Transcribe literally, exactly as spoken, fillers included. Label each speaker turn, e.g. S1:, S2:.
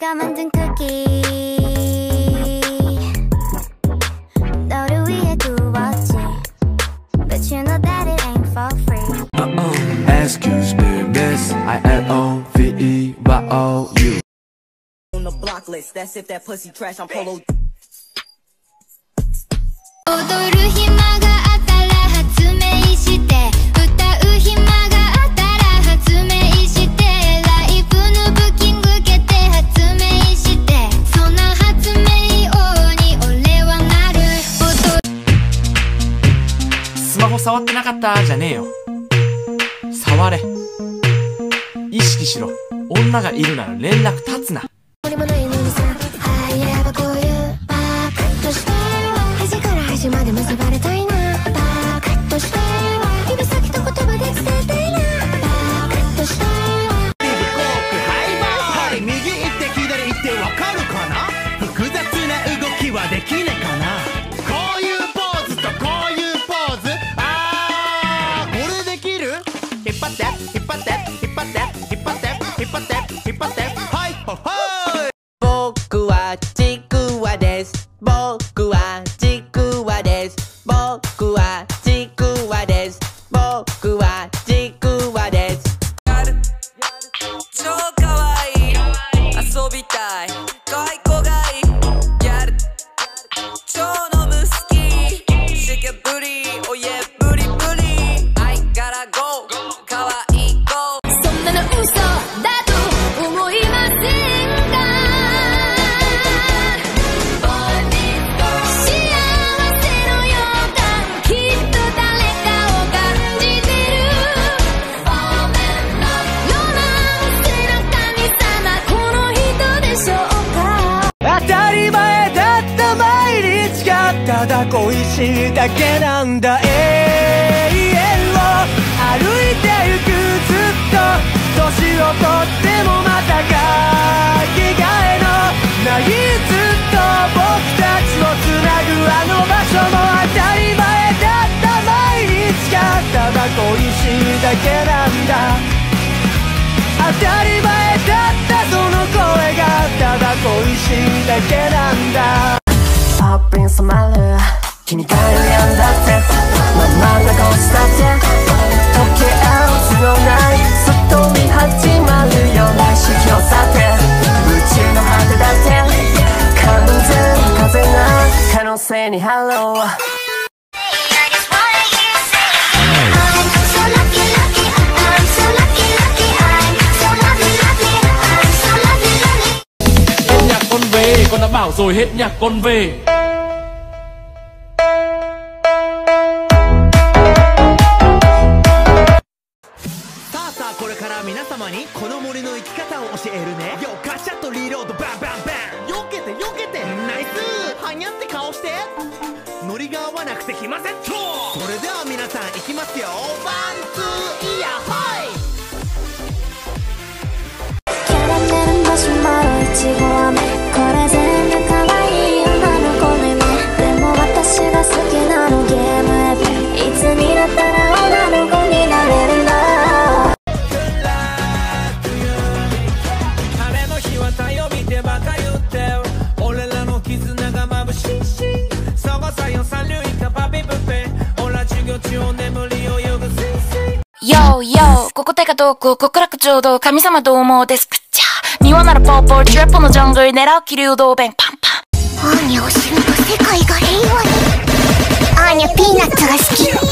S1: 내가 만든 쿠키 너를 위해 구웠지 But you know that it ain't for free
S2: uh-uh. Excuse me, miss I L O V E Y O U
S3: On the block list, that's if that pussy trash, I'm polo
S1: 踊る暇があったら発明して歌う暇があったら発明してライブのブッキング受けて発明してそんな発明王に俺はなる
S4: スマホ触ってなかったじゃねえよ触れ意識しろ女がいるなら連絡立つな
S1: 俺もないのにさはいやばこういうバカとして端から端まで結ばれたいなバカとして指先と言葉で伝えたいなバカとして
S5: はい右行って左行ってわかるかな複雑な動きはできねえかなこういうポーズとこういうポーズあーこれできる引っ張って引っ張って引っ張って引っ張って引っ張って引っ張ってはいほほい僕はちくわです僕はちくわです僕はちくわです僕はちくわです
S6: 超かわいい遊びたい可愛い子がいいやる超飲む好きシケブリおやブリブリ I gotta go 可愛い子
S1: そんなの嘘だと思いませんか幸せの予感きっと誰かを感じてるロマンスの神様この人でしょうか
S5: 当たり前だった毎日がただ恋しいだけなんだ永遠を歩いてゆくずっと年を取ってもまたかけがえのないずっと僕たちをつなぐあの場所も当たり前だった毎日がただ恋しいだけなんだ当たり前だったその声がただ恋しいだけなんだパッピン染まる君が悩んだってままな顔したって溶け合う必要ないすっと見始まるような意識を去って宇宙の果てだって完全風な可能性にハロー
S4: con về con đã bảo rồi hết nhạc con về
S5: さあさあこれから皆様にこの森の生き方を教えるねよカシャッとリロードバンバンバンよけてよけてナイスはにゃって顔してノリが合わなくてきませんとそれでは皆さんいきますよワンツーイヤーはい
S1: キャラメルマシュマロいちご飴これ全部可愛い女の子ねでも私が好きなのゲームエピいつになったら女の子になれるの
S6: 晴れの日は太陽見てばか言って俺らの絆が眩しいしそこさよ三流以下パピプペ俺ら授業中お眠りを呼ぶせいせい
S7: ヨーヨーここ手が遠く極楽ちょうど神様どうもですくっちゃ庭ならポーポートラップのジャングル狙う気流動弁パンパン
S1: アーニャを知ると世界が平和にアーニャピーナッツが好き